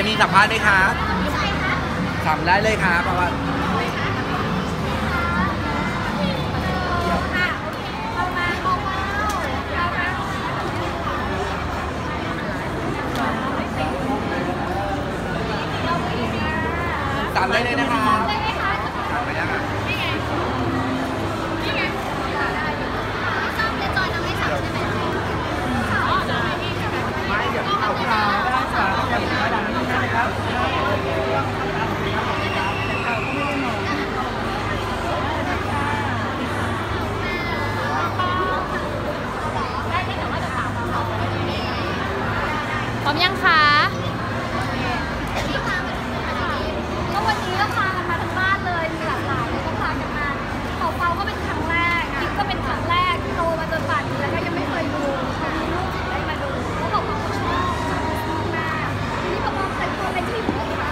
มีสัมภาษณ์ไหมคะถามได้เลยครับเพราะว่าตามได้เลยนะคะตามไปยังไม่เดี๋ยวเอาค่ะพร้อมยังคะก็วันนี้ก็พากันมาทั้งบ้านเลยมีหลากหลายเลยก็พากันมาเป่าก็เป็นครั้งแรกกิ๊บก็เป็นครั้งแรกโตมาจนป่านนี้แล้วก็ยังไม่เคยดูลูกถึงได้มาดูเขาบอกว่าเขาชอบมากทีนี้พอมองแต่งตัวเป็นผู้หญิงเลยคะ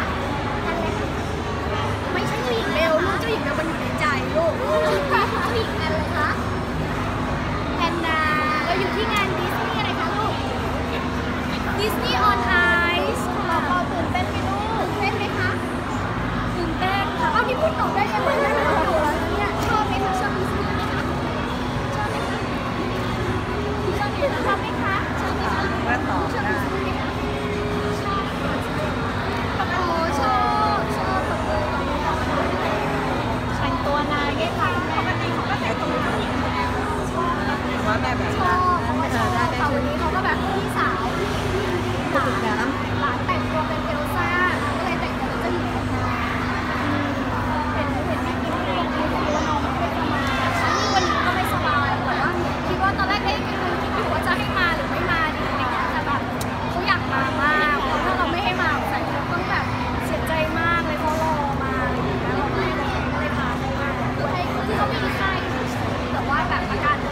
ไม่ใช่ผู้หญิงเบลลูกเจ้าหญิงเบลมันอยู่ในใจลูกผู้หญิงอะไรคะแอนนาเราอยู่ที่งานดิสนีย์อะไรคะลูกดิสนีย์ออนไอซ์เป่าตื่นเต้นไหมลูกตื่นเต้นไหมคะตื่นเต้นค่ะเอาที่พูดตอบได้ยังไงเนี่ยชอบไหมคะชอบดิสนีย์ไหมคะชอบไหมคะชอบไหมคะชอบไหมคะชอบไหมคะว่าตอบได้ชอบโอ้ชอบแต่งตัวนายไงคะปกติเขาก็แต่งตัวผู้หญิงว่าแม่แบบชอบค่ะวันนี้เขาก็แบบพี่สาวหลานแต่งตัวเป็นเอลซ่าก็เลยแต่งตัวเป็นเจ้าหญิงมาเห็นแม่กินเรียนคิดว่าน้องไม่ได้มาวันนี้ก็ไม่สบายแต่ว่าคิดว่าตอนแรกคิดอยู่ว่าจะให้มาหรือไม่มาดีอะไรเงี้ยแต่แบบเขาอยากมามากถ้าเราไม่ให้มาใส่ต้องแบบเสียใจมากเลยเพราะรอมาอะไรอย่างเงี้ยเราไม่ได้พาเขามาคือให้ที่เขาไม่มีไข้แต่ว่าแบบอาการ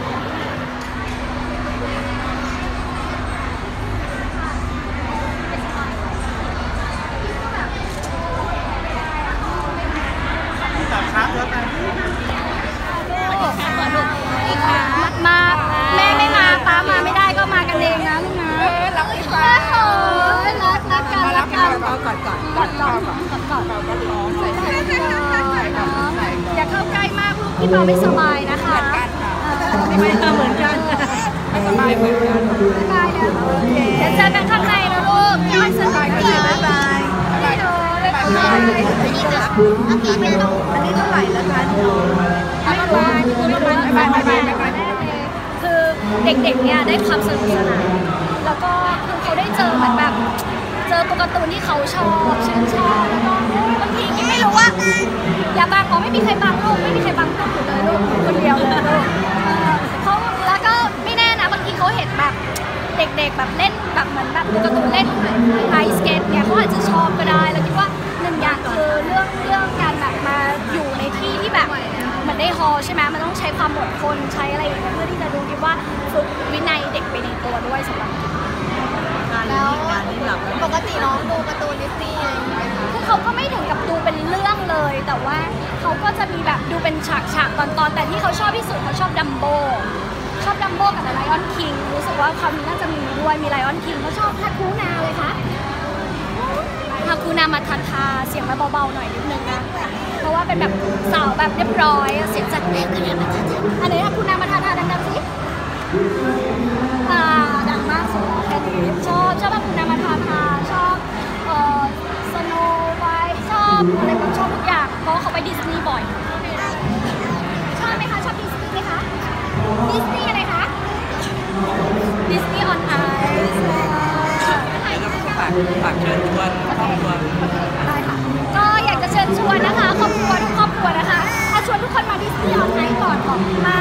มาแม่ไม่มาป้ามาไม่ได้ก็มากันเองนะลูกนะรักพี่ป้ารักกันกอดอย่าเข้าใกล้มากลูกพี่เปาไม่สบายนะคะไม่เหมือนกันไม่สบายเหมือนกันบ๊ายบายนะเดี๋ยวเจอกันข้างในนะลูกย่อยสบายกันเลยบ๊ายบายอันนี้เท่าไหร่แล้วคะคือเด็กๆเนี่ยได้ความสนุกสนานแล้วก็คือเขาได้เจอเหมือนแบบเจอตัวการ์ตูนที่เขาชอบชื่นชอบแล้วก็บางทีกิ๊บไม่รู้ว่าอย่าบังอ๋อไม่มีใครบังลูกไม่มีใครบังลูกอยู่เลยลูกคนเดียวเลยลูกเขาแล้วก็ไม่แน่นะบางทีเขาเห็นแบบเด็กๆแบบเล่นแบบเหมือนแบบตัวการ์ตูนเล่นไอสเกตเนี่ยเขาอาจจะชอบก็ได้แล้วคิดว่าหนึ่งอย่างคือเรื่องการแบบมาอยู่ในที่ที่แบบมันได้ฮอลใช่ไหมมันต้องใช้ความอดทนใช้อะไรอย่างเงี้ยเพื่อที่จะดูคิดว่าฝึกวินัยเด็กไปในตัวด้วยสำหรับแล้วปกติน้องดูการ์ตูนดิสนีย์อะไรอย่างเงี้ยคือเขาก็ไม่ถึงกับดูเป็นเรื่องเลยแต่ว่าเขาก็จะมีแบบดูเป็นฉากตอนแต่ที่เขาชอบที่สุดเขาชอบดัมโบกับไลออนคิงรู้สึกว่าคำนี้น่าจะมีด้วยมีไลออนคิงเขาชอบฮาคูนาเลยคะฮาคูนามาทาเสียงเบาๆหน่อยนิดนึงนะเพราะว่าเป็นแบบสาวแบบเรียบร้อยเสียงจัดอันนี้ฮาคูนามาทาดังๆสิดังมากสุดแค่นี้ชอบฮาคูนามาทาชอบสโนว์ไวท์ชอบอะไรแบบชอบทุกอย่างเพราะเขาไปดิสนีย์บ่อยชอบไหมคะชอบดิสนีย์ไหมคะดิสนีย์อะไรคะดิสนีย์ออนไอซ์ฝากเชิญชวนครอบครัวได้ค่ะก็อยากจะเชิญชวนนะคะครอบครัวทุกครอบครัวนะคะชวนทุกคนมาดิสนีย์ออนไอซ์ก่อนมา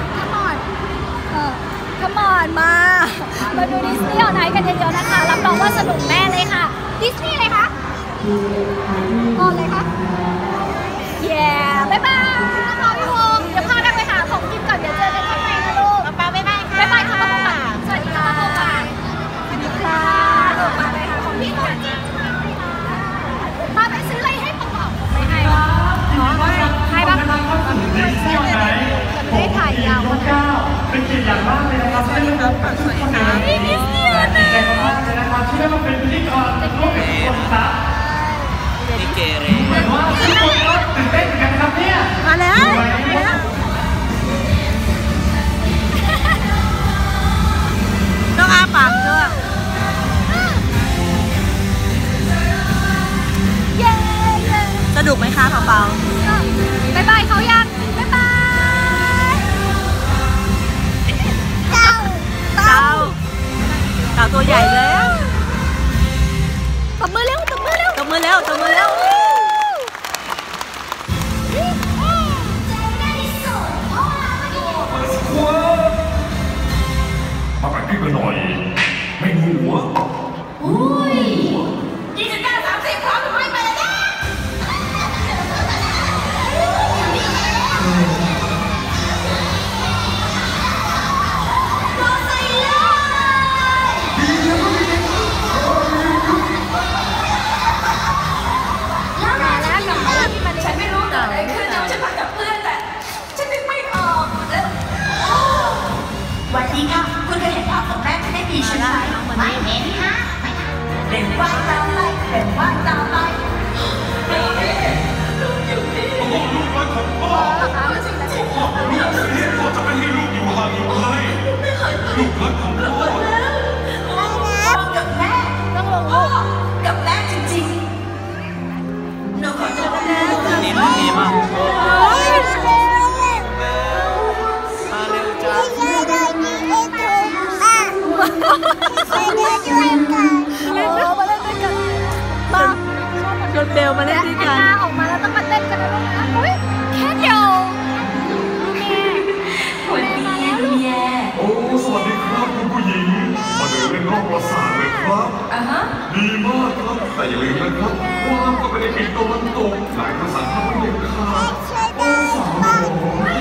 Come on มาดูดิสนีย์ออนไอซ์กันเยอะๆนะคะรับรองว่าสนุกแน่เลยค่ะดิสนีย์อะไรคะออนเลยคะเย้บ๊ายบายน้องพี่วงเดี๋ยวพาไปหาของกินก่อนเดี๋ยวเจอกันข้างในนะลูกบ๊ายบายค่ะบ๊ายบายค่ะสวัสดีค่ะสวัสดีค่ะลูกมาไปหาของกินก่อนมาไปซื้ออะไรให้เปล่าไม่ให้ให้บ้างไม่ได้ถ่ายยาวเป็นเกียรติอย่างมากเลยนะครับสวัสดีครับสวัสดีครับดิสนีย์นะที่ได้มาเป็นพิธีกรร่วมกับคนสาเกเรเหมือนว่าทุกคนก็ตื่นเต้นเหมือนกันนะครับเนี่ยมาแล้วต้องอ้าปากด้วยเย้เย้สนุกไหมคะเปาบ๊ายบายเขายังบ๊ายบายเต่าตัวใหญ่เลยตบมือเร็วตบมือเร็วตบมือแล้วตบมือแล้วมาไปพี่ไปหน่อย ไม่หัว 29-30พร้อมหรือไม่ไปแล้วรอใส่เลยแล้วมาแล้วกลับมาแล้วพี่มาฉันไม่รู้เกิดอะไรขึ้นฉันมากับเพื่อนแต่ฉันนึกไม่ออกวันนี้ค่ะคุณเคยเห็นภาพของแม่ที่ได้มีใช่ไหมไม่เห็นค่ะเล่นว่างตามไปเล่นว่างตามไปลูกรักของพ่อพ่อมีเหตุผลจะไม่ให้ลูกอยู่ห่างอยู่ไกลลูกรักของพ่อพ่อกับแม่ต้องลงพ่อกับแม่จริงๆหนูขอโทษนะนี่ลูกดีมากมาเร็วจ้ามาเล่นด้วยกันมาชวนเบลมาเล่นด้วยกันออกมาแล้วต้องมาเต้นกันนะลูกนะอุ้ยแค่เดียวแม่วันดีแย่โอ้สวัสดีครับคุณผู้หญิงมาเดินเล่นรอบปราสาทเลยครับดีมากครับแต่อย่าลืมนะครับว่าก็ไม่ได้ปิดตะวันตกหลายภาษาทำไม่ได้ค่ะโอ้สาวน้อย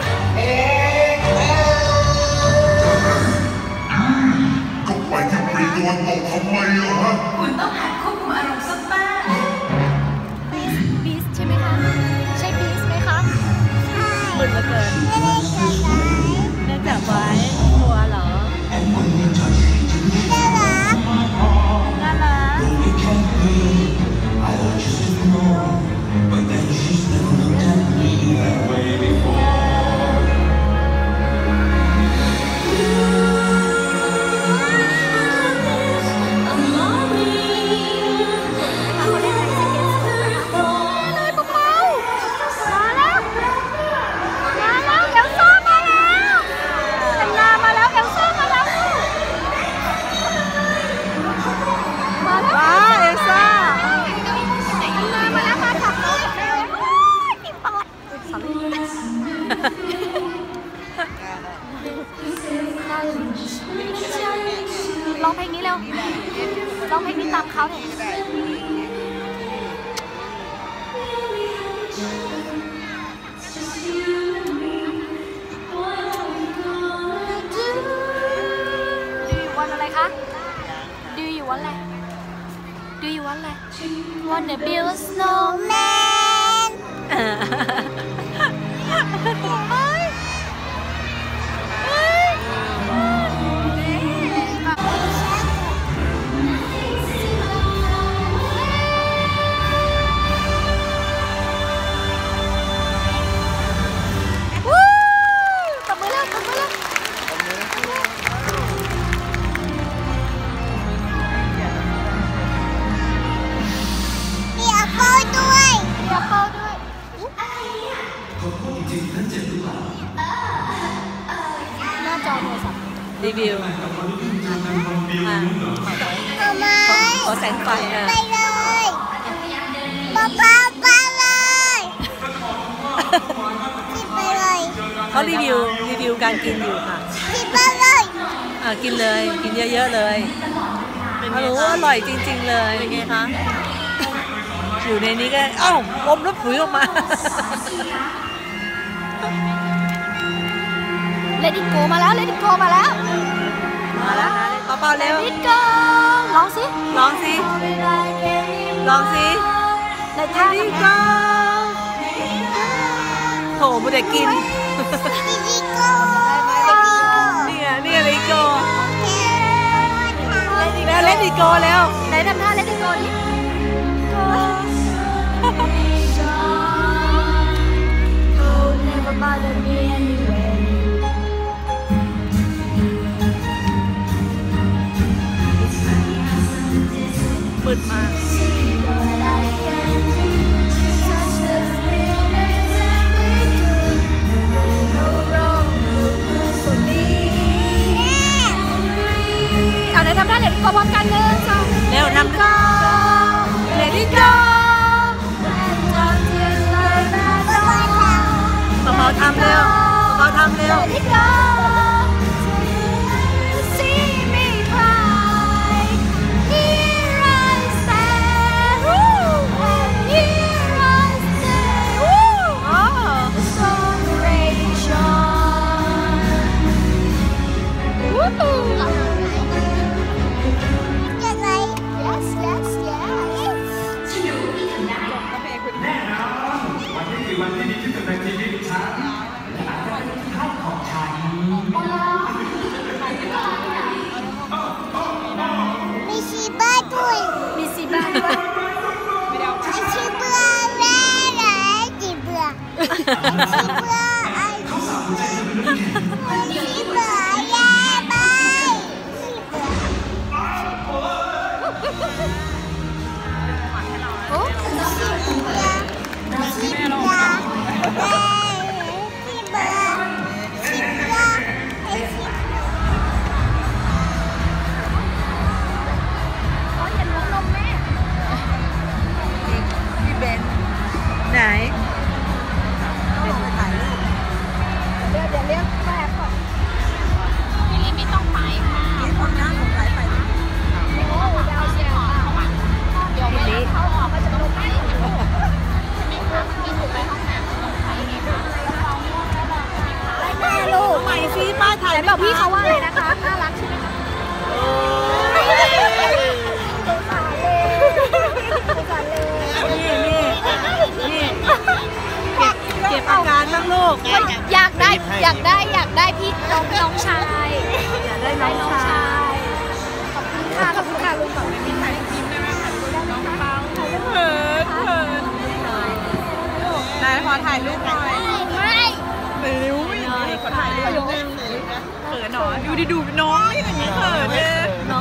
ก็ไปที่ปีตะวันตกทำไมล่ะฮะคุณต้องหัดควบคุมอารมณ์สักบ้างบีสใช่ไหมคะใช่บีสไหมคะมึนเหลือเกินเนื่องจากไว้กลัวเหรอน่ารัก ว้าวเอลซ่าร้องเพลงนี้เร็วร้องเพลงนี้ตามเขาเนี่ยวันอะไรคะ Do you want อะไร Do you want อะไร Wanna build a snowman ตบมือเร็วตบมือเร็วมีแอปเปิ้ลด้วยมีแอปเปิ้ลด้วยหน้าจอโทรศัพท์รีวิวขอแสงไฟอ่ะไปเลยป๊าป๊าไปเลยกินไปเลยเขารีวิวการกินอยู่ค่ะกินไปเลยกินเลยกินเยอะๆเลยเขารู้ว่าอร่อยจริงๆเลยเป็นไงคะอยู่ในนี้ก็อ้าวอมแล้วผุยออกมาเลดิโกมาแล้วเลดิโกมาแล้วมาแล้วเปล่าๆเร็วเลดิโกร้องสิลองสิลองสิในท่าลิโกโถมูแต่กินลิโกเนี่ยลิโกแล้วเล่นลิโกแล้วไหนทำท่าเลดิโกดิ bother me anyway มืดมากเอาไหนทำได้เลยพร้อมกันหนึ่งสองเร็วทำ go let it go เบาๆทำเร็วเบาๆทำเร็ว let it go see me cry here I stand and here I stand อ๋อ the sun rays shine yes yes yes แน่นอนวันนี้คือวันที่ดีที่สุดในชีวิตฉันและอาจจะเป็นท่านของฉันมีชีบ้าด้วยมีสีบ้านด้วยมีชีเบื่อแม่เลยจีเบื่อมีชีเบื่อไอ้มีชีเบื่อแย่ไปชีเบื่อโอ้มีชีเบื่อมีชีเบื่อชีเบื่อชีเบื่อไอ้ชีเขาเห็นน้องนมแม่พี่เบนไหนเบนมาถ่ายรูปเดี๋ยวเรียกแฟนก่อนพี่ลิไม่ต้องไปค่ะนี่คนนั่งสงสัยไปโอ้ดาวเชียร์ค่ะเดี๋ยววันนี้เขาออกมาจากนมแม่มีถูกไปห้องน้ำแม่ลูกใหม่ซีป้าถ่ายแต่บอกพี่เขาว่าอะไรนะคะน่ารักใช่ไหมคะสงสารเลยสงสารเลยนี่เก็บอาการบ้างลูกอยากได้พี่น้องชายอยากได้น้องชายขอบคุณค่ะลุงก่อนไม่มีใครกินได้ไหมคะน้องเปาเขินนายขอถ่ายรูปหน่อยไม่ขอถ่ายรูปหน่อยเขินหนอดูดิดูน้องอย่างนี้เขินเลยน้อง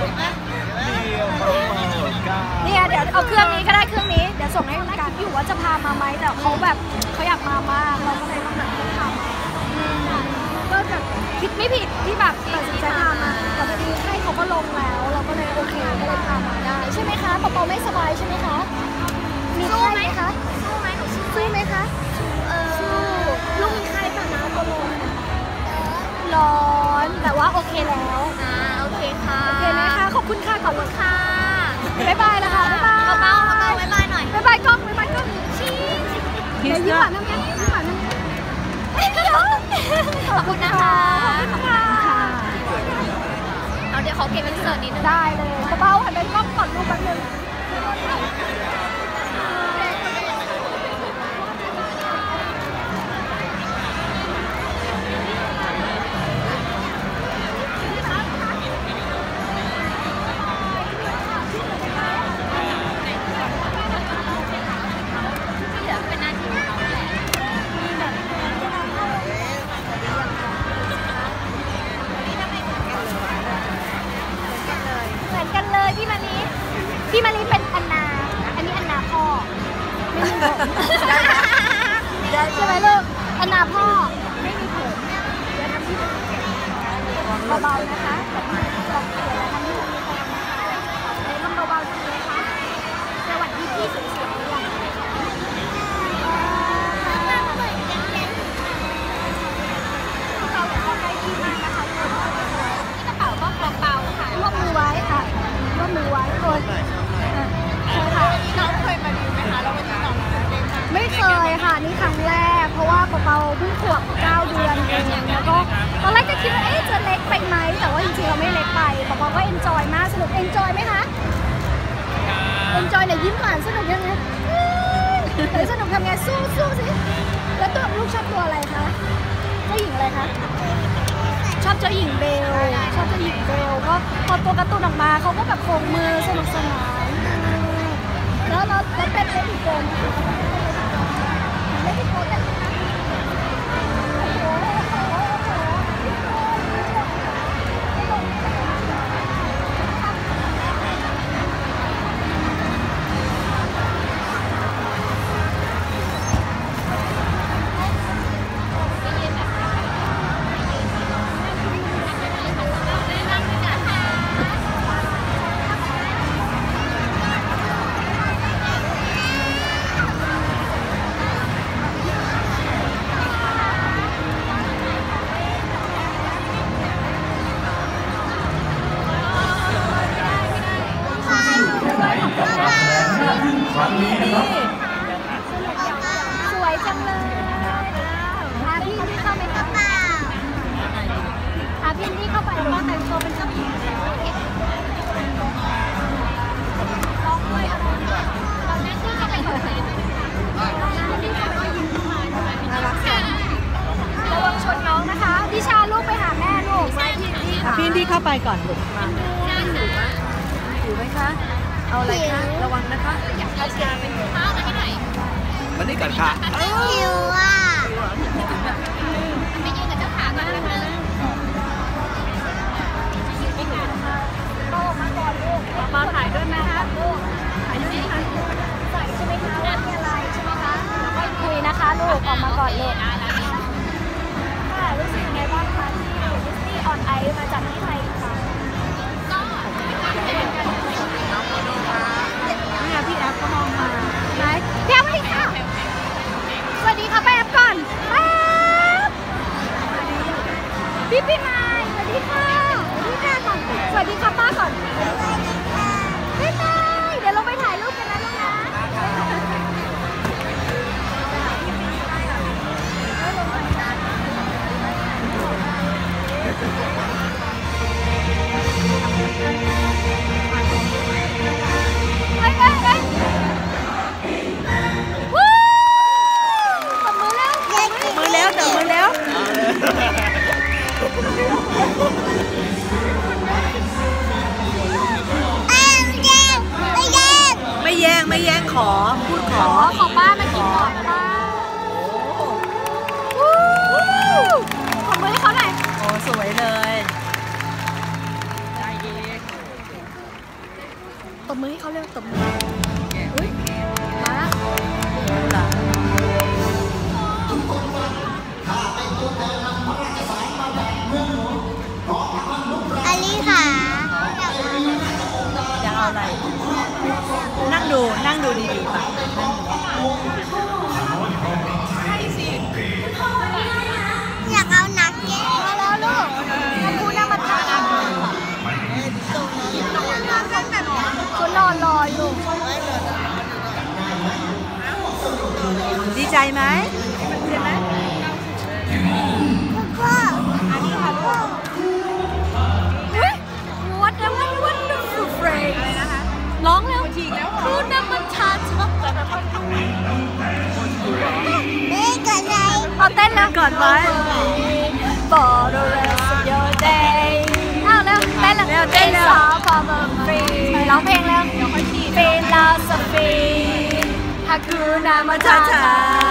เนี่ยเดี๋ยวเอาเครื่องนี้ก็ได้เครื่องนี้เดี๋ยวส่งให้ลุงกันอยู่ว่าจะพามาไหมแต่เขาแบบเขาอยากมามากเราก็เลยต้องแบบพามาก็แบบคิดไม่ผิดที่แบบตัดสินใจพามาแต่พอดีให้เขาก็ลงแล้วเราก็เลยโอเคก็เลยพามาได้ใช่ไหมคะเปาไม่สบายใช่ไหมคะมีไข้ไหมคะสู้ไหมไหมคะสู้ลูกมีไข้ป่ะนะตัวร้อนแต่ว่าโอเคแล้วโอเคค่ะโอเคไหมคะขอบคุณค่ะขอบคุณค่ะบ๊ายบายแล้วค่ะบ๊ายบายเบาบ๊ายบายหน่อยบ๊ายบายกล้องชี้เดี๋ยวยิ้มหวานน้ำยังยิ้มหวานน้ำขอบคุณนะคะขอบคุณค่ะเอาเดี๋ยวขอเก็บเป็นเสิร์ตนิดนึงได้เลยเบาหันไปกล้องก่อนลูกแป๊บนึงเหมือนกันเลยพี่มารีเป็นอันนาพ่อไม่มีผมได้ใช่ไหมลูกอันนาพ่อไม่มีผมเดี๋ยวทำที่เบาๆนะคะลองเปลี่ยนแล้วทำที่ตรงนี้ก่อนนะคะทำเบาๆตรงนี้นะคะสวัสดีพี่สวยๆด้วยเราขอใกล้ที่มากนะคะที่กระเป๋าก็เบาๆค่ะร่วมมือไว้ค่ะร่วมมือไว้คนใช่ค่ะน้องเคยมาดูไหมคะแล้ววันนี้น้องไม่เคยค่ะนี่ครั้งแรกเพราะว่าเปาเพิ่งขวบ9 เดือนเองแล้วก็ตอนแรกก็คิดว่าจะเล็กไปไหมแต่ว่าจริงๆเราไม่เล็กไปเปาก็เอนจอยมากสนุกเอนจอยไหมคะเอนจอยเนี่ยยิ้มหวานสนุกยังไงสนุกทำไงสู้สิแล้วตัวลูกชอบตัวอะไรคะเจ้าหญิงอะไรคะชอบเจ้าหญิงเบลก็พอตัวการ์ตูนออกมาเขาก็แบบโค้งมือสนุกสนานแล้วเป็นเล่นอีกโกนเล่นอีกโกนกันพี่นี่เข้าไปมาแต่งตัวเป็นเจ้าหญิงลองเลยตอนนี้ที่เข้าไปก่อนเลยนี่เขาก็ยิ้มเข้ามาน่ารักจังระวังชนน้องนะคะดิชาลูกไปหาแม่ลูกพี่ที่เข้าไปก่อนลูกมาอยู่ไหมคะเอาอะไรคะระวังนะคะอยากช้าๆไปหน่อยมานี่ก่อนค่ะหิวอ่ะไปยืนกับเจ้าขาก่อนแป๊บนึงโตมาก่อนลูกมาถ่ายด้วยไหมคะลูกถ่ายด้วยไหมคะใส่ใช่ไหมคะว่ามีอะไรใช่ไหมคะไม่คุยนะคะลูกออกมาก่อนลูกค่ะรู้สึกยังไงบ้างคะที่ดิสนีย์ออนไอซ์มาจากที่ไทยค่ะก็นี่พี่แอฟก็มองมาไหนพี่แอฟสวัสดีค่ะสวัสดีค่ะป้าแอฟก่อนแอฟพี่ไม้สวัสดีค่ะพี่แม่ก่อนสวัสดีค่ะป้าก่อนพี่ไม้เดี๋ยวเราไปถ่ายรูปกันนะลูกนะไปวู้ตบมือแล้วมือแล้วเดี๋ยวมือแล้วไม่แย่งขอพูดขอป้ามากินก่อนป้าขอมือให้เขาหน่อยโอ้สวยเลยตบมือให้เขาเร็วตบมืออุ้ยมาอันนี้ค่ะอยากเอาอะไรนั่งดูดีๆค่ะอยากเอานักเก็ตมาแล้วลูกถ้าคุณนั่งมาทานคุณรออยู่ดีใจไหมดีไหมพ่ออันนี้ค่ะลูกWhat a wonderful phrase อะไรนะคะร้องแล้วทีแล้วคุณนั่งมาทานชอบนี่ก่อนเลยเอาเต้นแล้วก่อนไว้ For the rest of your day เอาแล้วเต้นแล้วเต้นสาวพอมาฟรีร้องเพลงแล้วPhilosophy Hakuna Matata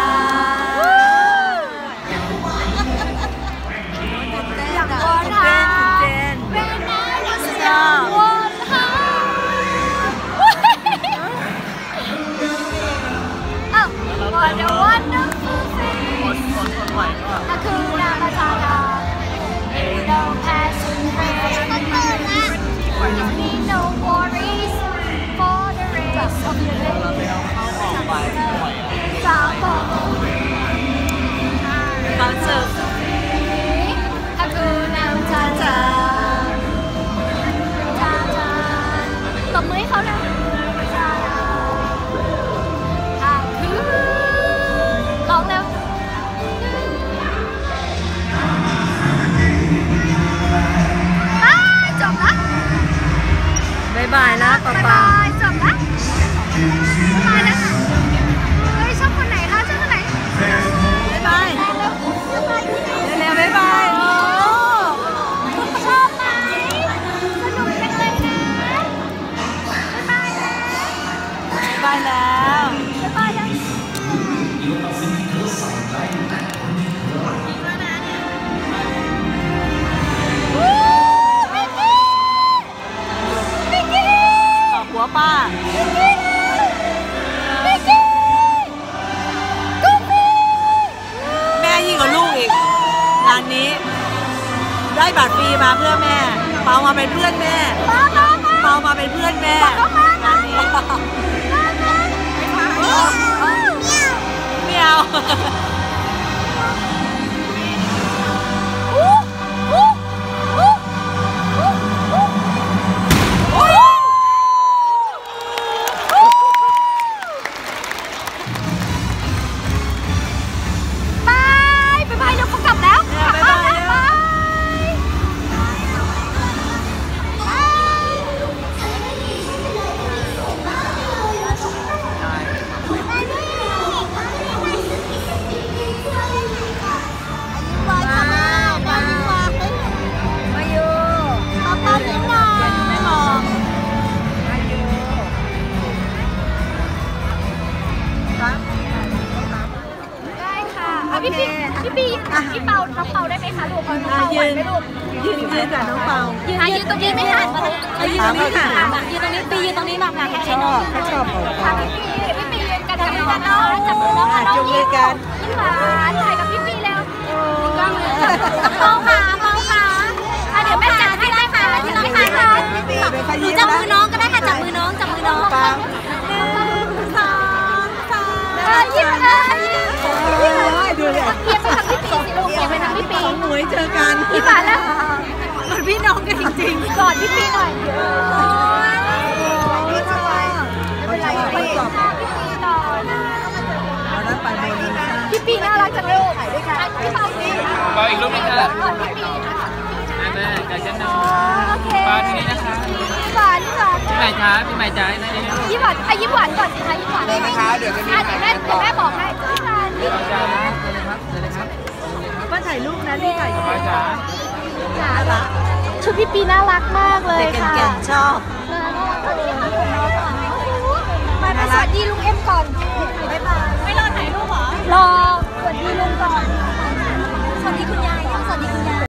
อยากวอนหาเป็นน้ำอยากวอนหาWhat a wonderful thing Hakuna Matata Ain't no passion Need no worries For the rest of your day สาวบอกความสุข Hakuna Matataตบมือให้เขานะร้องเร็วจบละบ๊ายบายนะป๊าบ๊ายป๊าบายจบละบ๊ายบายนะคะเฮ้ยชอบคนไหนคะชอบคนไหนบ๊ายบายเร็วบ๊ายบายโอ้ชอบไหมสนุกจังเลยนะบ๊ายบายนะบ๊ายบายแล้วบ๊ายบายนะมิกกี้ขอบหัวป้ามิกกี้กูฟี่แม่ยิ่งกว่าลูกอีกงานนี้ ได้บัตรฟรีมาเพื่อแม่เปามาเป็นเพื่อนแม่เปามาเป็นเพื่อนแม่งานนี้ไม่เอาบายเดี๋ยวเขากลับแล้วบ๊ายบายน้องเปาได้ไหมคะลูกน้องเปาไหวไหมลูกยืนกับน้องเปายืนตรงนี้ไหมคะยืนตรงนี้ค่ะยืนตรงนี้ปียืนตรงนี้มาค่ะให้น้องชอบค่ะพี่ปียืนกันจับมือกันน้องจับมือน้องค่ะน้องยิ้มถ่ายกับพี่ปีแล้วก็มือมองขาเดี๋ยวแม่จับให้ได้ค่ะที่น้องค่ะหนูจับมือน้องก็ได้ค่ะจับมือน้อง1 2 3ยิ้มดูเลยเกียร์ไปทางพี่ปีสิลูกเกียร์ไปทางพี่ปีหวยเจอกันพี่บาทแล้วเหมือนพี่น้องกันจริงๆกอดพี่ปีหน่อยพี่ปีหน่อยพี่ปีน่ารักจังเลยพี่เปาสิเปาอีกรูปนึงค่ะกอดพี่ปีแม่ใจฉันนอโอเคเปาที่นี่นะคะหวานพี่ใหม่จ้าพี่ใหม่จ้านะนี่ยิ้มหวานยิ้มหวานก่อนสิคะยิ้มหวานเลยนะคะเดี๋ยวแม่บอกให้พี่บานพี่เปาจ้าเลยครับเลยครับว่าถ่ายรูปนะพี่ถ่ายเปาจ้าชุดพี่ปีน่ารักมากเลยเด็กค่ะเก่งๆชอบมาสวัสดีลุงเอ็มก่อนบ๊ายบายไม่รอถ่ายรูปเหรอรอสวัสดีลุงก่อนสวัสดีคุณยายสวัสดีคุณยาย